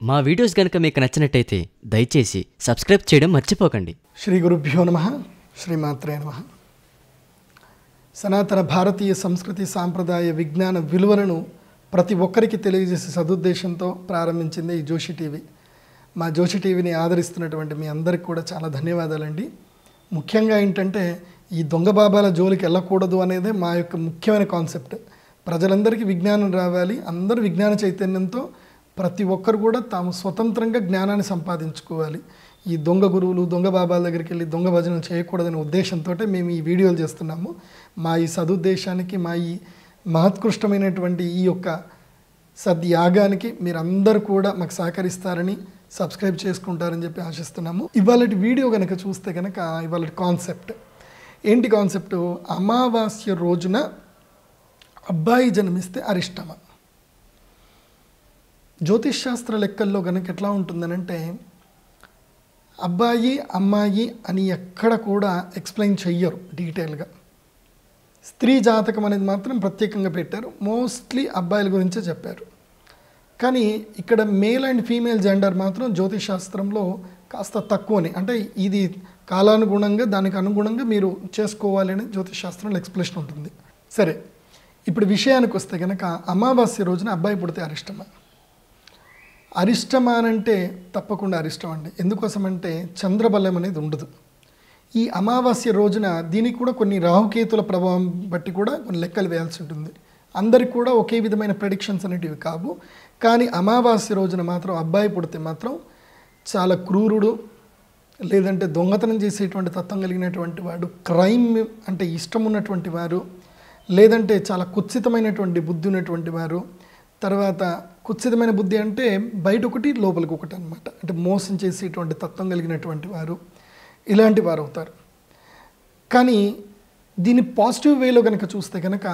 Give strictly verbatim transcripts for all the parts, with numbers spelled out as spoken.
మా వీడియోస్ గనుక మీకు నచ్చినట్టయితే దయచేసి సబ్స్క్రైబ్ చేయడం మర్చిపోకండి. శ్రీ గురుభ్యో నమః. శ్రీమాత్రే నమః. సనాతన భారతీయ సంస్కృతి సాంప్రదాయ విజ్ఞాన విలువలను ప్రతి ఒక్కరికి తెలియజేసే సదుద్దేశంతో ప్రారంభించింది ఈ జోషి టీవీ. మా జోషి టీవీని ఆదరిస్తున్నటువంటి మీ అందరికి కూడా చాలా ధన్యవాదాలండి. ముఖ్యంగా ఏంటంటే ఈ దొంగ బాబాల జోలికి వెళ్ళకూడదు అనేదే మా యొక్క ముఖ్యమైన కాన్సెప్ట్. ప్రజలందరికీ విజ్ఞానం రావాలి, అందరూ విజ్ఞాన చైతన్యంతో ప్రతి ఒక్కరు కూడా తాము స్వతంత్రంగా జ్ఞానాన్ని సంపాదించుకోవాలి. ఈ దొంగ గురువులు దొంగ బాబాల దగ్గరికి వెళ్ళి దొంగ భజనలు చేయకూడదనే ఉద్దేశంతో మేము ఈ వీడియోలు చేస్తున్నాము. మా ఈ సదుద్దేశానికి, మా ఈ మహోత్కృష్టమైనటువంటి ఈ యొక్క సద్యాగానికి మీరందరూ కూడా మాకు సహకరిస్తారని, సబ్స్క్రైబ్ చేసుకుంటారని చెప్పి ఆశిస్తున్నాము. ఇవాళ వీడియో కనుక చూస్తే కనుక ఇవాళ కాన్సెప్ట్ ఏంటి? కాన్సెప్టు అమావాస్య రోజున అబ్బాయి జన్మిస్తే అరిష్టమా? జ్యోతిష్ శాస్త్ర లెక్కల్లో కనుక ఎట్లా ఉంటుందనంటే అబ్బాయి అమ్మాయి అని ఎక్కడ కూడా ఎక్స్ప్లెయిన్ చెయ్యరు డీటెయిల్గా. స్త్రీ జాతకం అనేది మాత్రం ప్రత్యేకంగా పెట్టారు. మోస్ట్లీ అబ్బాయిల గురించే చెప్పారు. కానీ ఇక్కడ మేల్ అండ్ ఫీమేల్ జెండర్ మాత్రం జ్యోతిష్ శాస్త్రంలో కాస్త తక్కువని, అంటే ఇది కాలానుగుణంగా దానికి అనుగుణంగా మీరు చేసుకోవాలి అని జ్యోతిష్ శాస్త్రంలో ఎక్స్ప్లెనేషన్ ఉంటుంది. సరే, ఇప్పుడు విషయానికి వస్తే కనుక అమావాస్య రోజున అబ్బాయి పుడితే అరిష్టమా? అరిష్టమా అంటే తప్పకుండా అరిష్టం అండి. ఎందుకోసమంటే చంద్రబలం అనేది ఉండదు ఈ అమావాస్య రోజున. దీనికి కూడా కొన్ని రాహుకేతుల ప్రభావం బట్టి కూడా కొన్ని లెక్కలు వేయాల్సి ఉంటుంది. అందరికి కూడా ఒకే విధమైన ప్రెడిక్షన్స్ అనేటివి కావు. కానీ అమావాస్య రోజున మాత్రం అబ్బాయి పుడితే మాత్రం చాలా క్రూరుడు, లేదంటే దొంగతనం చేసేటువంటి తత్వం కలిగినటువంటి వాడు, క్రైమ్ అంటే ఇష్టం ఉన్నటువంటి వారు, లేదంటే చాలా కుత్సితమైనటువంటి బుద్ధి ఉన్నటువంటి వారు. తర్వాత కుత్సితమైన బుద్ధి అంటే బయట ఒకటి లోపలికి ఒకటి అనమాట, అంటే మోసం చేసేటువంటి తత్వం కలిగినటువంటి వారు, ఇలాంటి వారు అవుతారు. కానీ దీన్ని పాజిటివ్ వేలో కనుక చూస్తే కనుక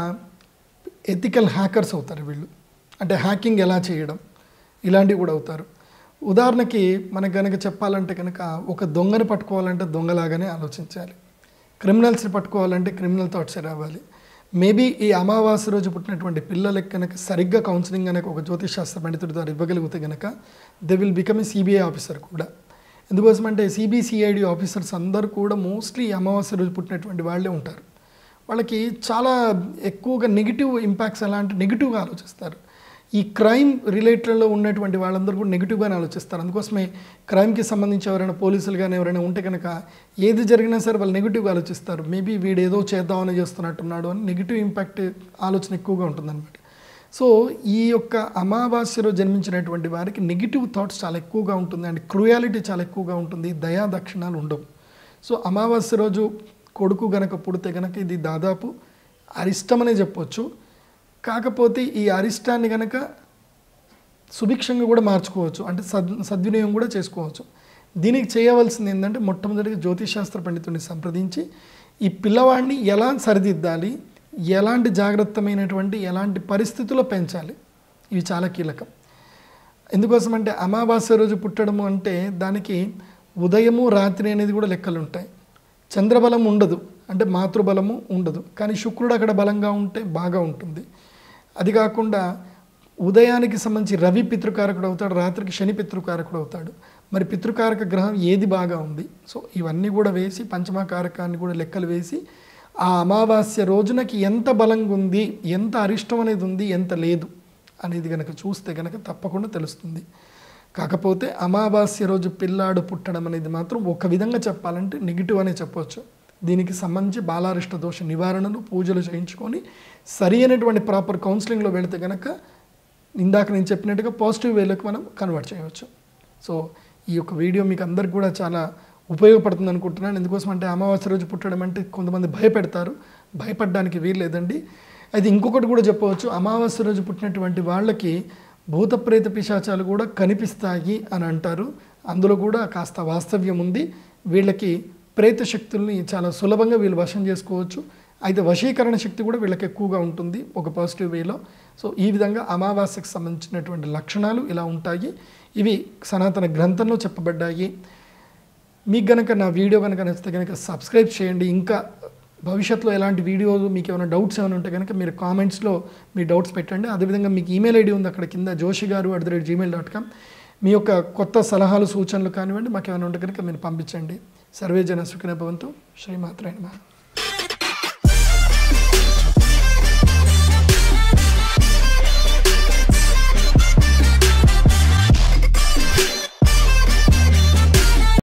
ఎథికల్ హ్యాకర్స్ అవుతారు వీళ్ళు. అంటే హ్యాకింగ్ ఎలా చేయడం ఇలాంటివి కూడా అవుతారు. ఉదాహరణకి మనకు కనుక చెప్పాలంటే కనుక ఒక దొంగని పట్టుకోవాలంటే దొంగలాగానే ఆలోచించాలి, క్రిమినల్స్ని పట్టుకోవాలంటే క్రిమినల్ థాట్సే రావాలి. మేబీ ఈ అమావాస్య రోజు పుట్టినటువంటి పిల్లలకి కనుక సరిగ్గా కౌన్సిలింగ్ కనుక ఒక జ్యోతిష్ శాస్త్ర పండితుడి ద్వారా ఇవ్వగలిగితే కనుక they will become a CBI officer కూడా. ఎందుకోసమంటే సిబిసిఐడి ఆఫీసర్స్ అందరూ కూడా మోస్ట్లీ అమావాస్య రోజు పుట్టినటువంటి వాళ్ళే ఉంటారు. వాళ్ళకి చాలా ఎక్కువగా నెగిటివ్ ఇంపాక్ట్స్ ఎలా అంటే నెగిటివ్గా ఆలోచిస్తారు. ఈ క్రైమ్ రిలేటెడ్లో ఉన్నటువంటి వాళ్ళందరూ కూడా నెగిటివ్గానే ఆలోచిస్తారు. అందుకోసమే క్రైమ్కి సంబంధించి ఎవరైనా పోలీసులు కానీ ఎవరైనా ఉంటే కనుక ఏది జరిగినా సరే వాళ్ళు నెగిటివ్గా ఆలోచిస్తారు. మేబీ వీడు ఏదో చేద్దామని చేస్తున్నట్టున్నాడు అని నెగిటివ్ ఇంపాక్ట్ ఆలోచన ఎక్కువగా ఉంటుందన్నమాట. సో ఈ యొక్క అమావాస్యలో జన్మించినటువంటి వారికి నెగిటివ్ థాట్స్ చాలా ఎక్కువగా ఉంటుంది అండ్ క్రూయాలిటీ చాలా ఎక్కువగా ఉంటుంది, దయా దక్షిణాలు ఉండవు. సో అమావాస్య రోజు కొడుకు గనక పుడితే కనుక ఇది దాదాపు అరిష్టమనే చెప్పొచ్చు. కాకపోతే ఈ అరిష్టాన్ని కనుక సుభిక్షంగా కూడా మార్చుకోవచ్చు, అంటే సద్ సద్వినియోగం కూడా చేసుకోవచ్చు. దీనికి చేయవలసింది ఏంటంటే మొట్టమొదటిగా జ్యోతిషాస్త్ర పండితుడిని సంప్రదించి ఈ పిల్లవాడిని ఎలా సరిదిద్దాలి, ఎలాంటి జాగ్రత్తమైనటువంటి ఎలాంటి పరిస్థితుల్లో పెంచాలి, ఇవి చాలా కీలకం. ఎందుకోసమంటే అమావాస్య రోజు పుట్టడము అంటే దానికి ఉదయము రాత్రి అనేది కూడా లెక్కలు ఉంటాయి. చంద్రబలం ఉండదు, అంటే మాతృబలము ఉండదు. కానీ శుక్రుడు అక్కడ బలంగా ఉంటే బాగా ఉంటుంది. అది కాకుండా ఉదయానికి సంబంధించి రవి పితృకారకుడు అవుతాడు, రాత్రికి శని పితృకారకుడు అవుతాడు. మరి పితృకారక గ్రహం ఏది బాగా ఉంది? సో ఇవన్నీ కూడా వేసి పంచమకారకాన్ని కూడా లెక్కలు వేసి ఆ అమావాస్య రోజునకి ఎంత బలంగా ఉంది, ఎంత అరిష్టం అనేది ఉంది, ఎంత లేదు అనేది కనుక చూస్తే కనుక తప్పకుండా తెలుస్తుంది. కాకపోతే అమావాస్య రోజు పిల్లాడు పుట్టడం అనేది మాత్రం ఒక విధంగా చెప్పాలంటే నెగిటివ్ అనే చెప్పవచ్చు. దీనికి సంబంధించి బాలారిష్ట దోష నివారణలు పూజలు చేయించుకొని సరి అయినటువంటి ప్రాపర్ కౌన్సిలింగ్లో వెళితే కనుక ఇందాక నేను చెప్పినట్టుగా పాజిటివ్ వేలోకి మనం కన్వర్ట్ చేయవచ్చు. సో ఈ యొక్క వీడియో మీకు అందరికి కూడా చాలా ఉపయోగపడుతుంది అనుకుంటున్నాను. ఎందుకోసం అంటే అమావాస్య రోజు పుట్టడం అంటే కొంతమంది భయపెడతారు, భయపడడానికి వీల్లేదండి. అయితే ఇంకొకటి కూడా చెప్పవచ్చు, అమావాస్య రోజు పుట్టినటువంటి వాళ్ళకి భూత ప్రేత పిశాచాలు కూడా కనిపిస్తాయి అని అంటారు. అందులో కూడా కాస్త వాస్తవ్యం ఉంది. వీళ్ళకి ప్రేత శక్తుల్ని చాలా సులభంగా వీళ్ళు వశం చేసుకోవచ్చు. అయితే వశీకరణ శక్తి కూడా వీళ్ళకి ఎక్కువగా ఉంటుంది ఒక పాజిటివ్ వేలో. సో ఈ విధంగా అమావాస్యకు సంబంధించినటువంటి లక్షణాలు ఇలా ఉంటాయి. ఇవి సనాతన గ్రంథంలో చెప్పబడ్డాయి. మీకు కనుక నా వీడియో కనుక నచ్చితే కనుక సబ్స్క్రైబ్ చేయండి. ఇంకా భవిష్యత్తులో ఎలాంటి వీడియోలు మీకు ఏమైనా డౌట్స్ ఏమైనా ఉంటే కనుక మీరు కామెంట్స్లో మీ డౌట్స్ పెట్టండి. అదేవిధంగా మీకు ఈమెయిల్ ఐడి ఉంది అక్కడ కింద, Joshi garu at the rate Gmail dot com. మీ యొక్క కొత్త సలహాలు సూచనలు కానివ్వండి మాకు ఏమైనా ఉంటే కనుక మీరు పంపించండి. సర్వే జన సుఖినో భవంతు. శ్రీమాత్రే నమః.